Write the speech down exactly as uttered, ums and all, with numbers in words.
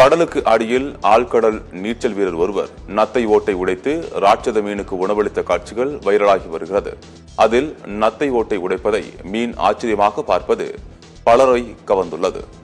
கடலுக்கு அடியில் ஆழ்கடல் நீச்சல் வீரர் ஒருவர் நத்தை ஓட்டை உடைத்து ராட்சத மீனுக்கு உணவளித்த காட்சிகள் வைரலாகி வருகிறது. அதில் நத்தை ஓட்டை உடைப்பதை மீன் ஆச்சரியமாக பார்ப்பது பலரை கவர்ந்துள்ளது.